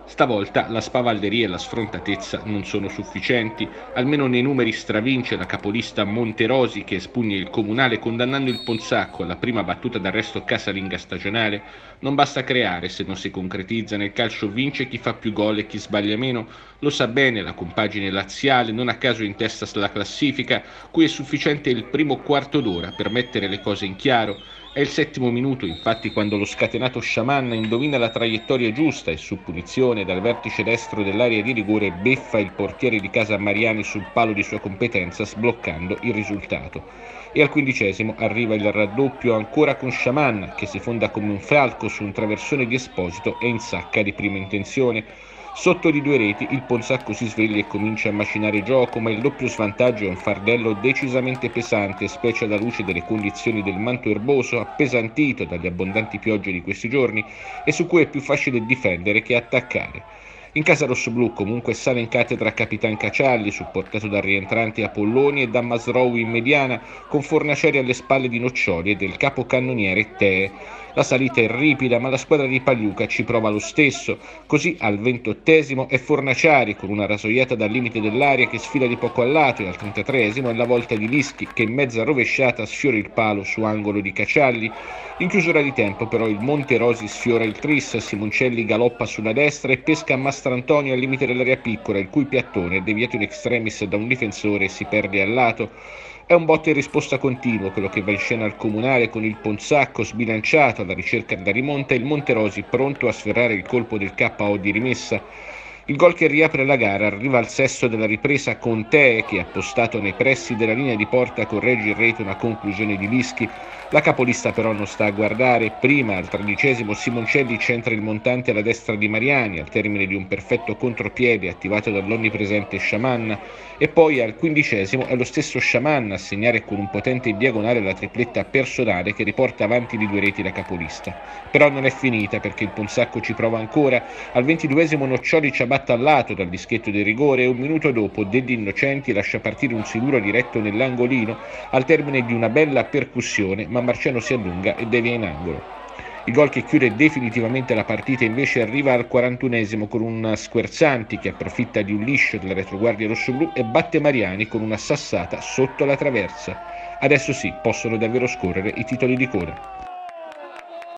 Stavolta la spavalderia e la sfrontatezza non sono sufficienti, almeno nei numeri stravince la capolista Monterosi che espugna il comunale condannando il Ponsacco alla prima battuta d'arresto casalinga stagionale. Non basta creare se non si concretizza, nel calcio vince chi fa più gol e chi sbaglia meno, lo sa bene la compagine laziale, non a caso in testa alla classifica, cui è sufficiente il primo quarto d'ora per mettere le cose in chiaro. È il settimo minuto, infatti, quando lo scatenato Sciamanna indovina la traiettoria giusta e su punizione dal vertice destro dell'area di rigore beffa il portiere di casa Mariani sul palo di sua competenza, sbloccando il risultato. E al 15° arriva il raddoppio ancora con Sciamanna, che si fonda come un falco su un traversone di Esposito e insacca di prima intenzione. Sotto di 2 reti il Ponsacco si sveglia e comincia a macinare gioco, ma il doppio svantaggio è un fardello decisamente pesante, specie alla luce delle condizioni del manto erboso appesantito dalle abbondanti piogge di questi giorni e su cui è più facile difendere che attaccare. In casa rossoblù comunque sale in cattedra Capitan Cacialli, supportato da rientranti Apolloni e da Masrowi in mediana, con Fornaciari alle spalle di Noccioli e del capocannoniere Tee. La salita è ripida, ma la squadra di Pagliuca ci prova lo stesso. Così al 28° è Fornaciari con una rasoiata dal limite dell'area che sfila di poco a lato e al 33° è la volta di Lischi che in mezza rovesciata sfiora il palo su angolo di Cacialli. In chiusura di tempo però il Monterosi sfiora il tris, Simoncelli galoppa sulla destra e pesca Mastrantonio al limite dell'area piccola, il cui piattone, deviato in extremis da un difensore, si perde al lato. È un botta e risposta continuo quello che va in scena al comunale con il Ponsacco sbilanciato alla ricerca della rimonta e il Monterosi pronto a sferrare il colpo del KO di rimessa. Il gol che riapre la gara arriva al sesto della ripresa con Tee che appostato nei pressi della linea di porta corregge in rete una conclusione di Lischi. La capolista però non sta a guardare, prima al 13° Simoncelli centra il montante alla destra di Mariani al termine di un perfetto contropiede attivato dall'onnipresente Sciamanna e poi al 15° è lo stesso Sciamanna a segnare con un potente diagonale la tripletta personale che riporta avanti di 2 reti la capolista. Però non è finita perché il Ponsacco ci prova ancora, al 22° Noccioli ciabatta al lato dal dischetto del rigore e un minuto dopo Deddi Innocenti lascia partire un siluro diretto nell'angolino al termine di una bella percussione, ma Marciano si allunga e devia in angolo. Il gol che chiude definitivamente la partita invece arriva al 41° con un Squerzanti che approfitta di un liscio della retroguardia rossoblù e batte Mariani con una sassata sotto la traversa. Adesso sì, possono davvero scorrere i titoli di coda.